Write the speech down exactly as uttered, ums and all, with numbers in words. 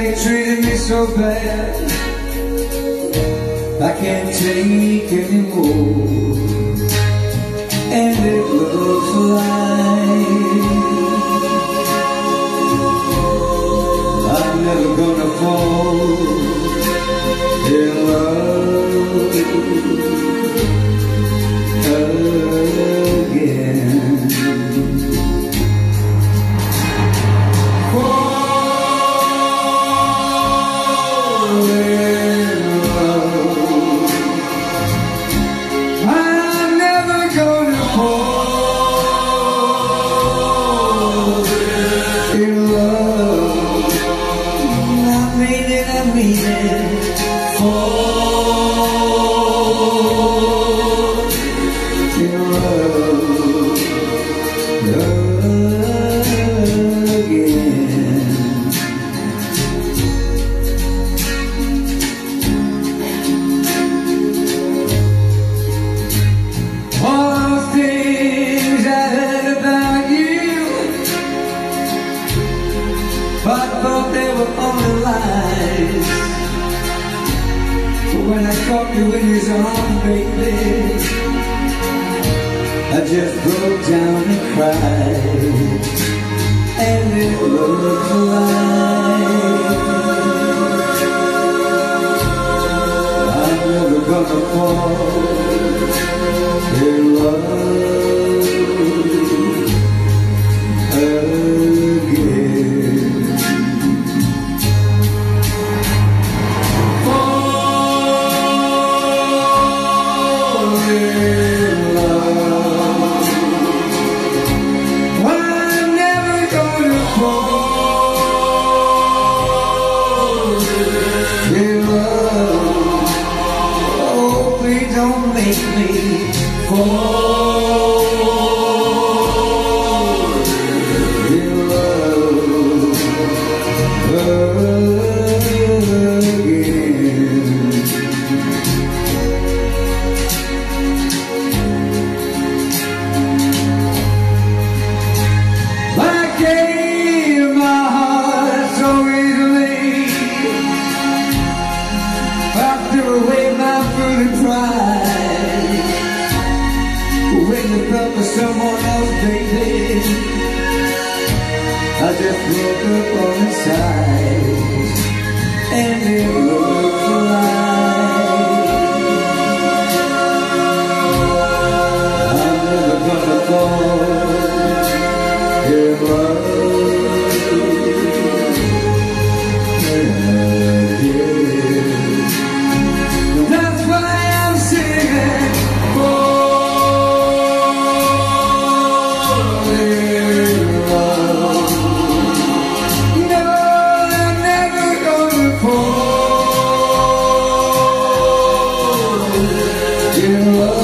ain't treating me so bad. I can't take anymore, and it looks like I'm never gonna fall in love again. I thought they were only lies. But when I caught you in his arms, baby, I just broke down and cried. And it looked like I'm never gonna fall in love again. Don't make me fall in love again. I gave my heart so easily, I threw away my food and pride. When you felt for someone else, baby, I just broke up on the side. And it looks like I'm never gonna fall in love again. That's why I'm singing. You